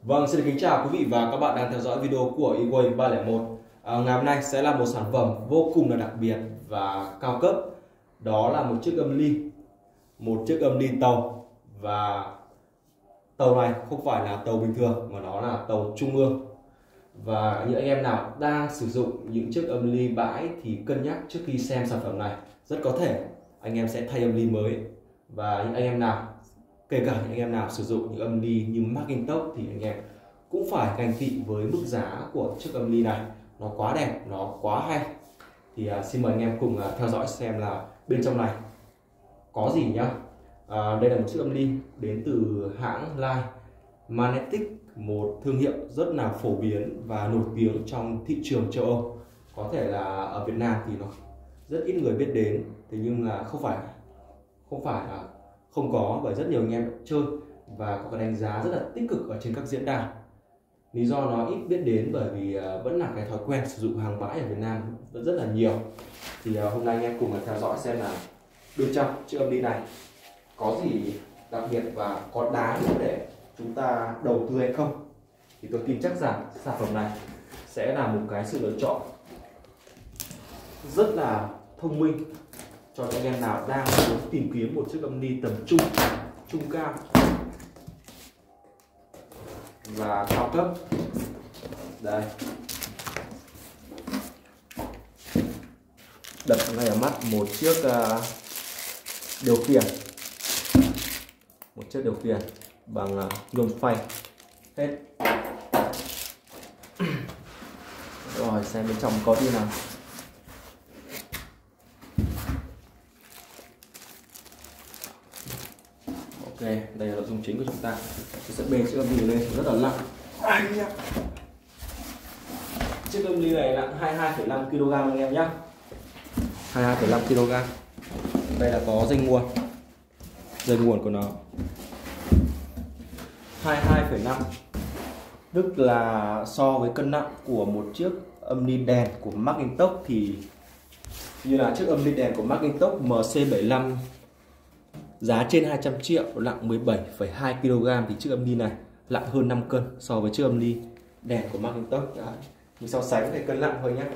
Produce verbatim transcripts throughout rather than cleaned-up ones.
Vâng, xin được kính chào quý vị và các bạn đang theo dõi video của eWay ba không một. À, ngày hôm nay sẽ là một sản phẩm vô cùng là đặc biệt và cao cấp. Đó là một chiếc âm ly, một chiếc âm ly tàu. Và tàu này không phải là tàu bình thường mà nó là tàu trung ương. Và những anh em nào đang sử dụng những chiếc âm ly bãi thì cân nhắc trước khi xem sản phẩm này. Rất có thể anh em sẽ thay âm ly mới. Và những anh em nào, kể cả những anh em nào sử dụng những âm ly như Macintosh thì anh em cũng phải ganh tị với mức giá của chiếc âm ly này. Nó quá đẹp, nó quá hay. Thì uh, xin mời anh em cùng uh, theo dõi xem là bên trong này có gì nhá. Uh, đây là một chiếc âm ly đến từ hãng Line Magnetic, một thương hiệu rất là phổ biến và nổi tiếng trong thị trường châu Âu. Có thể là ở Việt Nam thì nó rất ít người biết đến, thế nhưng là không phải không phải là không có, bởi rất nhiều anh em chơi và có cái đánh giá rất là tích cực ở trên các diễn đàn. Lý do nó ít biết đến bởi vì vẫn là cái thói quen sử dụng hàng bãi ở Việt Nam vẫn rất là nhiều. Thì hôm nay anh em cùng theo dõi xem là bên trong chiếc âm ly này có gì đặc biệt và có đáng để chúng ta đầu tư hay không. Thì tôi tin chắc rằng sản phẩm này sẽ là một cái sự lựa chọn rất là thông minh cho những anh em nào đang muốn tìm kiếm một chiếc âm ly tầm trung, trung cao và cao cấp. Đây, đập ngay ở mắt một chiếc uh, điều khiển, một chiếc điều khiển bằng uh, nhôm phay hết. Rồi xem bên trong có gì nào. Ok, đây là nội dung chính của chúng ta. Tôi sẽ bê chiếc âm ly lên rất là nặng. Chiếc âm ly này nặng hai mươi hai phẩy năm ki lô gam anh em nhé. hai mươi hai phẩy năm ki lô gam. Đây là có dây nguồn. Dây nguồn của nó hai mươi hai phẩy năm, tức là so với cân nặng của một chiếc âm ly đèn của Macintosh thì như là chiếc âm ly đèn của Macintosh M C bảy mươi lăm giá trên hai trăm triệu, nặng mười bảy phẩy hai ki lô gam, thì chiếc âm ly này nặng hơn năm cân so với chiếc âm ly đèn của Macintosh. Đấy, mình so sánh để cân nặng thôi nhé.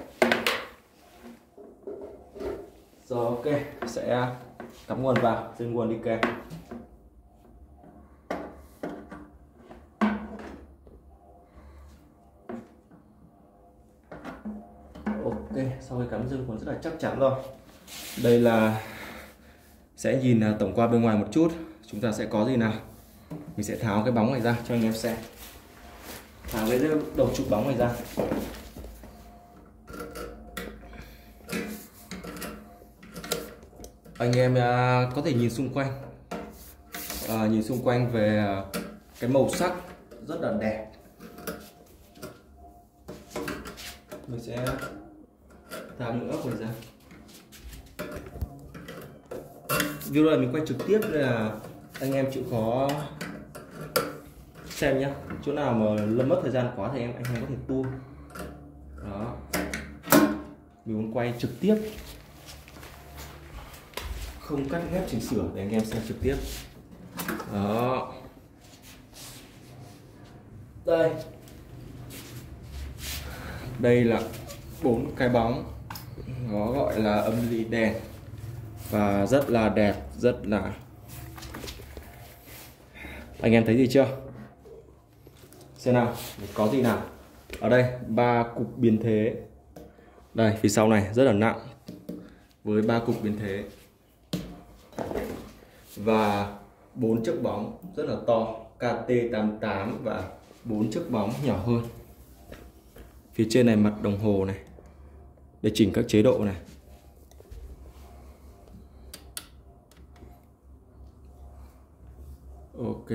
Rồi ok, sẽ cắm nguồn vào, dây nguồn đi kèm. Ok, sau khi cắm dây nguồn rất là chắc chắn rồi. Đây là sẽ nhìn tổng qua bên ngoài một chút, chúng ta sẽ có gì nào. Mình sẽ tháo cái bóng này ra cho anh em xem. Tháo cái đầu trục bóng này ra. Anh em có thể nhìn xung quanh, à, nhìn xung quanh về cái màu sắc rất là đẹp. Mình sẽ tháo những ốc này ra. Video này mình quay trực tiếp nên là anh em chịu khó xem nhé. Chỗ nào mà lâm mất thời gian quá thì em anh em có thể tua. Đó, mình muốn quay trực tiếp, không cắt ghép chỉnh sửa để anh em xem trực tiếp. Đó, đây đây là bốn cái bóng, nó gọi là âm ly đèn và rất là đẹp, rất là, anh em thấy gì chưa? Xem nào, có gì nào. Ở đây ba cục biến thế, đây phía sau này rất là nặng với ba cục biến thế và bốn chiếc bóng rất là to K T tám mươi tám và bốn chiếc bóng nhỏ hơn. Phía trên này mặt đồng hồ này để chỉnh các chế độ này. Ok,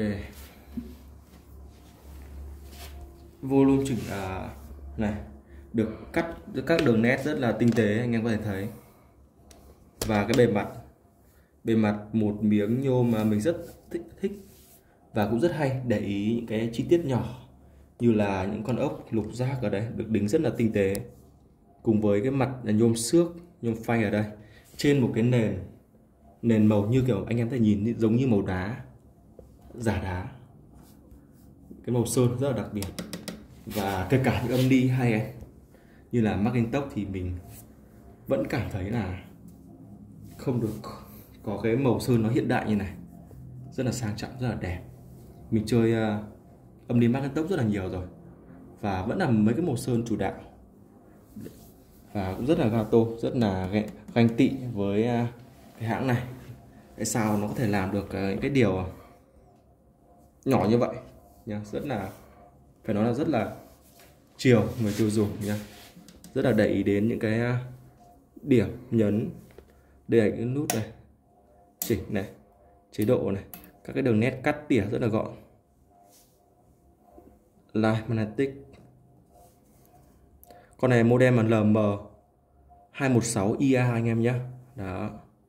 volume chỉnh à, này được cắt các đường nét rất là tinh tế, anh em có thể thấy. Và cái bề mặt bề mặt một miếng nhôm mà mình rất thích, thích và cũng rất hay để ý những cái chi tiết nhỏ như là những con ốc lục giác ở đây được đính rất là tinh tế, cùng với cái mặt là nhôm xước, nhôm phay ở đây trên một cái nền nền màu như kiểu anh em thể nhìn giống như màu đá, giả đá. cái màu sơn rất là đặc biệt. Và kể cả những âm ly hay ấy, như là Macintosh thì mình vẫn cảm thấy là không được có cái màu sơn nó hiện đại như này, rất là sang trọng, rất là đẹp. Mình chơi uh, âm ly Macintosh rất là nhiều rồi và vẫn là mấy cái màu sơn chủ đạo, và cũng rất là gato, rất là ganh tị với uh, cái hãng này. Tại sao nó có thể làm được uh, cái điều nhỏ như vậy nha, rất là phải nói là rất là chiều người tiêu dùng nha, rất là để ý đến những cái uh, điểm nhấn. Đây là cái nút này, chỉnh này, chế độ này, các cái đường nét cắt tỉa rất là gọn. Live Magnetic, con này model là L M hai một sáu I A anh em nhé. Đó.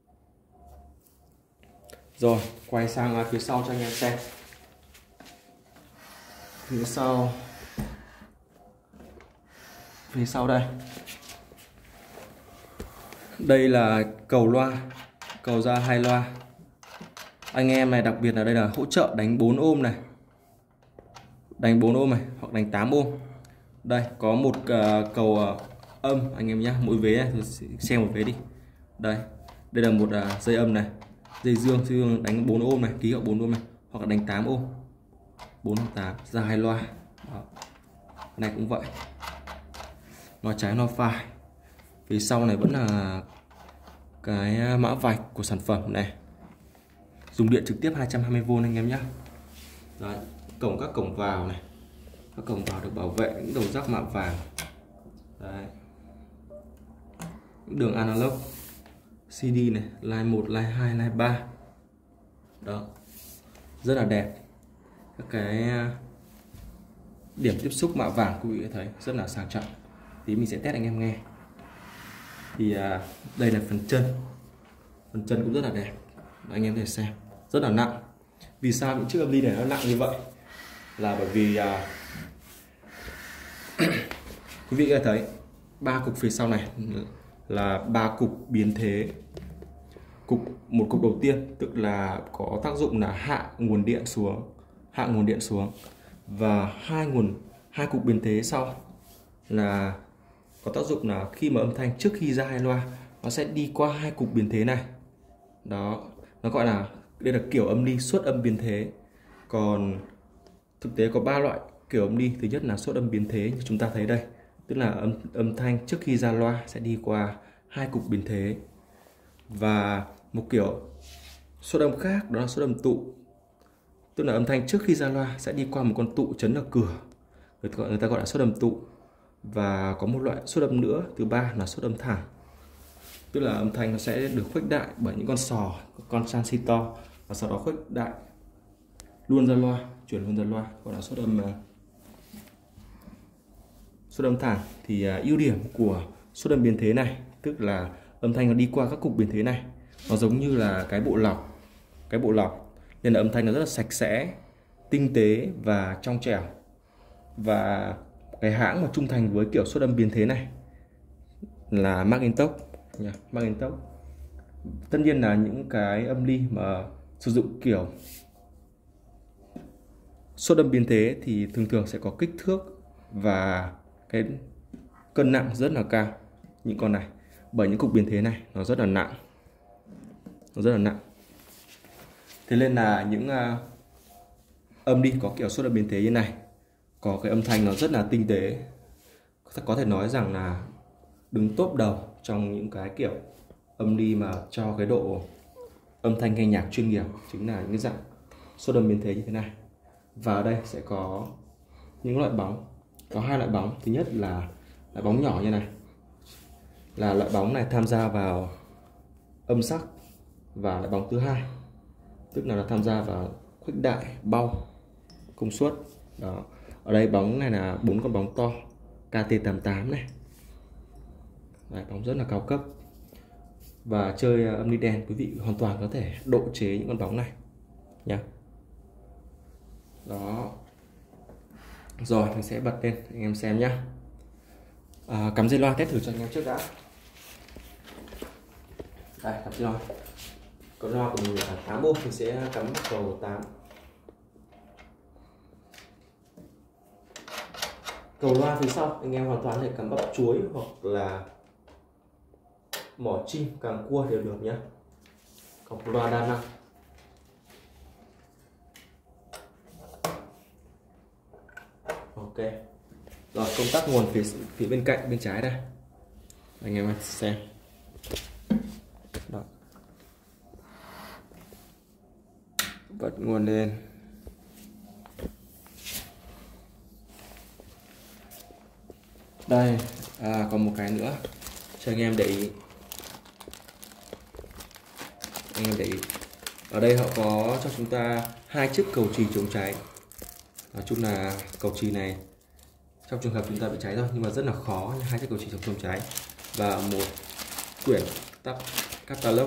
Rồi quay sang phía sau cho anh em xem. Phía sau, phía sau đây, đây là cầu loa, cầu ra hai loa. Anh em này đặc biệt là đây là hỗ trợ đánh bốn ôm này, đánh bốn ôm này hoặc đánh tám ôm. Đây có một uh, cầu uh, âm anh em nhé, mỗi vế này, xem một vế đi. Đây, đây là một uh, dây âm này, dây dương, dây dương đánh bốn ôm này, ký hiệu bốn ôm này, hoặc là đánh tám ôm, bốn hoặc tám, ra hai loa. Đó. Này cũng vậy, loa trái loa phải. Phía sau này vẫn là cái mã vạch của sản phẩm này, dùng điện trực tiếp hai trăm hai mươi vôn anh em nhé. Đấy, cổng các cổng vào này, các cổng vào được bảo vệ những đầu rắc mạ vàng. Đấy, những đường analog, xê đê này, line một, line hai, line ba. Đó, rất là đẹp. Các cái điểm tiếp xúc mạ vàng quý vị thấy rất là sang trọng. Tí mình sẽ test anh em nghe. Thì à, đây là phần chân, phần chân cũng rất là đẹp, anh em có thể xem, rất là nặng. Vì sao những chiếc âm ly này nó nặng như vậy? Là bởi vì à, quý vị có thể thấy ba cục phía sau này là ba cục biến thế. Cục một cục đầu tiên tức là có tác dụng là hạ nguồn điện xuống, hạ nguồn điện xuống, và hai nguồn hai cục biến thế sau là có tác dụng là khi mà âm thanh trước khi ra hai loa nó sẽ đi qua hai cục biến thế này. Đó, nó gọi là, đây là kiểu âm ly xuất âm biến thế. Còn thực tế có ba loại kiểu âm ly. Thứ nhất là xuất âm biến thế như chúng ta thấy đây, tức là âm âm thanh trước khi ra loa sẽ đi qua hai cục biến thế. Và một kiểu xuất âm khác đó là xuất âm tụ, tức là âm thanh trước khi ra loa sẽ đi qua một con tụ chấn ở cửa, người ta gọi, người ta gọi là xuất âm tụ. Và có một loại xuất âm nữa, thứ ba là xuất âm thẳng, tức là âm thanh nó sẽ được khuếch đại bởi những con sò, con transistor, và sau đó khuếch đại luôn ra loa, chuyển luôn ra loa, gọi là xuất âm xuất âm thẳng. Thì uh, ưu điểm của xuất âm biến thế này tức là âm thanh nó đi qua các cục biến thế này, nó giống như là cái bộ lọc, cái bộ lọc nên là âm thanh nó rất là sạch sẽ, tinh tế và trong trẻo. Và cái hãng mà trung thành với kiểu xuất âm biến thế này là Macintosh, yeah, Macintosh. Tất nhiên là những cái âm ly mà sử dụng kiểu xuất âm biến thế thì thường thường sẽ có kích thước và cái cân nặng rất là cao. Những con này, bởi những cục biến thế này nó rất là nặng, nó rất là nặng. Thế nên là những uh, âm ly có kiểu xuất âm biến thế như này có cái âm thanh nó rất là tinh tế, có thể nói rằng là đứng top đầu trong những cái kiểu âm ly mà cho cái độ âm thanh nghe nhạc chuyên nghiệp, chính là những cái dạng xuất âm biến thế như thế này. Và ở đây sẽ có những loại bóng, có hai loại bóng. Thứ nhất là loại bóng nhỏ như này, là loại bóng này tham gia vào âm sắc, và loại bóng thứ hai tức là nó tham gia vào khuếch đại bao công suất. Đó, ở đây bóng này là bốn con bóng to K T tám mươi tám này. Đấy, bóng rất là cao cấp. Và chơi âm ly đen quý vị hoàn toàn có thể độ chế những con bóng này nhá. Đó. Rồi mình sẽ bật lên anh em xem nhá. À, cắm dây loa test thử cho anh em trước đã. Đây, cắm dây loa. Con loa của mình là tám ôm, mình sẽ cắm cầu tám. Cầu loa phía sau anh em hoàn toàn có thể cắm bắp chuối hoặc là mỏ chim, càng cua đều được nhé. Cọc loa đa năng. Ok. Rồi công tắc nguồn phía phía bên cạnh bên trái đây. Anh em xem. Đó. Bật nguồn lên. Đây, à, còn một cái nữa cho anh em để ý. Anh em để ý. Ở đây họ có cho chúng ta hai chiếc cầu chì chống cháy. Nói chung là cầu chì này trong trường hợp chúng ta bị cháy thôi, nhưng mà rất là khó, hai chiếc cầu chì chống cháy và một quyển tắp catalog.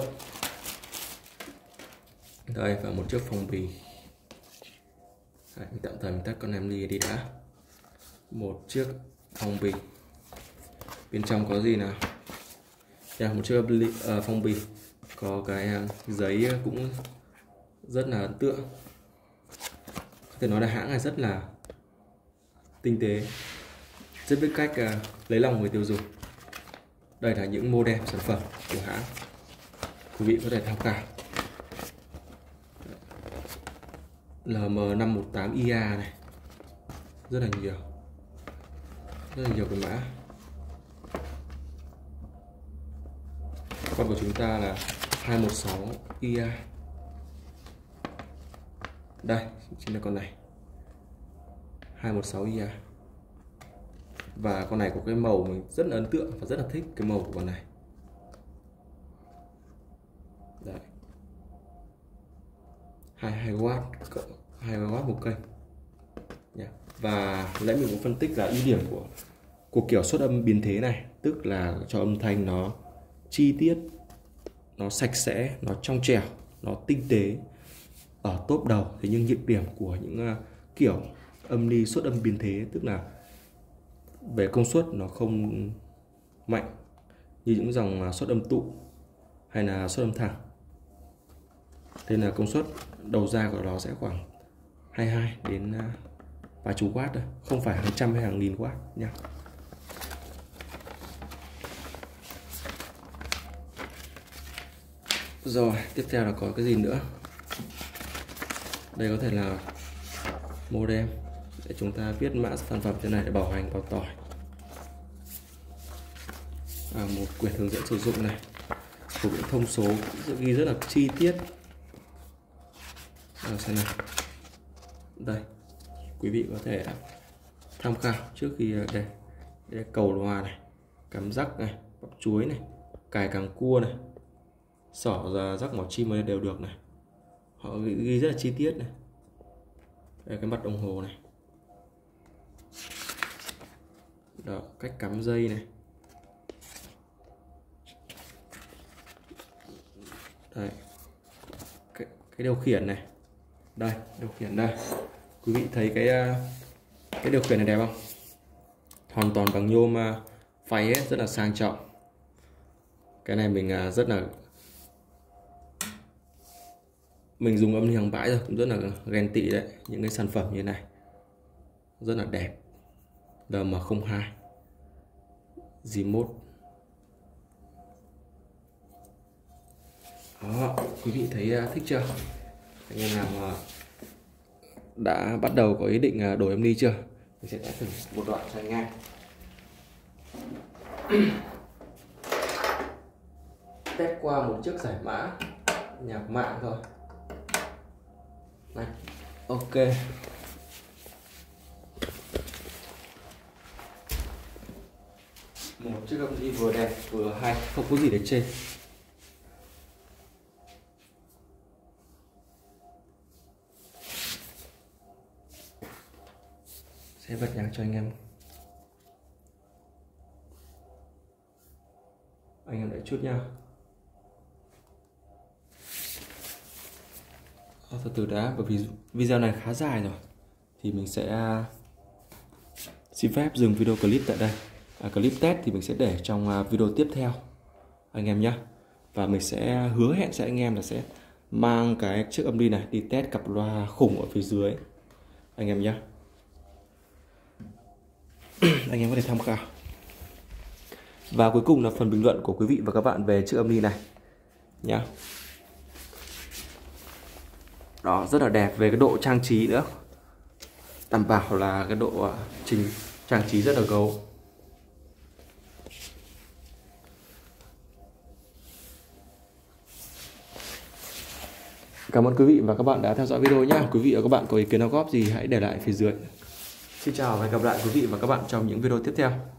Đây, và một chiếc phong bì. Đấy, mình tạm thời mình tắt con em ly đi đã. Một chiếc phong bì. Bên trong có gì nào? Yeah, một chiếc uh, phong bì có cái giấy cũng rất là ấn tượng. Có thể nói là hãng này rất là tinh tế, rất biết cách uh, lấy lòng người tiêu dùng. Đây là những model sản phẩm của hãng, quý vị có thể tham khảo. L M năm một tám I A này, rất là nhiều, rất là nhiều cái mã. Con của chúng ta là hai một sáu I A. Đây chính là con này, hai một sáu I A. Và con này có cái màu mình rất là ấn tượng và rất là thích cái màu của con này. Đấy, hai mươi hai oát cộng hai mươi oát một kênh. Và nãy mình cũng phân tích là ưu điểm của của kiểu xuất âm biến thế này, tức là cho âm thanh nó chi tiết, nó sạch sẽ, nó trong trẻo, nó tinh tế ở top đầu. Thế nhưng nhược điểm của những uh, kiểu âm ly xuất âm biến thế, tức là về công suất nó không mạnh như những dòng uh, xuất âm tụ hay là xuất âm thẳng. Thế là công suất đầu ra của nó sẽ khoảng hai mươi hai đến uh, vài chục watt thôi, không phải hàng trăm hay hàng nghìn watt nha. Rồi, tiếp theo là có cái gì nữa? Đây có thể là modem để chúng ta viết mã sản phẩm thế này để bảo hành, bảo tỏi. À, một quyển hướng dẫn sử dụng này, của những thông số ghi rất là chi tiết. À, xem nào. Đây, quý vị có thể tham khảo trước khi đây, đây cầu loa này, cắm rắc này, bắp chuối này, cài càng cua này, xỏ ra rắc mỏ chim này đều được này. Họ ghi, ghi rất là chi tiết này. Đây, cái mặt đồng hồ này. Đó, cách cắm dây này. Đây, cái, cái điều khiển này. Đây, điều khiển đây. Quý vị thấy cái cái điều khiển này đẹp không? Hoàn toàn bằng nhôm phay ấy, rất là sang trọng. Cái này mình rất là mình dùng âm ly hàng bãi rồi, cũng rất là ghen tị đấy. Những cái sản phẩm như này rất là đẹp. D M không hai G một. Đó, quý vị thấy thích chưa? Anh em nào đã bắt đầu có ý định đổi âm ly chưa? Mình sẽ thử một đoạn cho anh em. Test qua một chiếc giải mã nhạc mạng thôi. Này, ok. Một chiếc âm ly vừa đẹp vừa hay, không có gì để chê. Sẽ bật nhạc cho anh em. Anh em đợi chút nha. Từ từ đã, bởi vì video này khá dài rồi thì mình sẽ xin phép dừng video clip tại đây. À, clip test thì mình sẽ để trong video tiếp theo anh em nhé. Và mình sẽ hứa hẹn sẽ anh em là sẽ mang cái chiếc âm ly này đi test cặp loa khủng ở phía dưới anh em nhé. anh em có thể tham khảo. Và cuối cùng là phần bình luận của quý vị và các bạn về chiếc âm ly này nhá. Đó, rất là đẹp về cái độ trang trí nữa, đảm bảo là cái độ trình trang trí rất là gấu. Cảm ơn quý vị và các bạn đã theo dõi video nhé. Quý vị và các bạn có ý kiến đóng góp gì hãy để lại phía dưới. Xin chào và hẹn gặp lại quý vị và các bạn trong những video tiếp theo.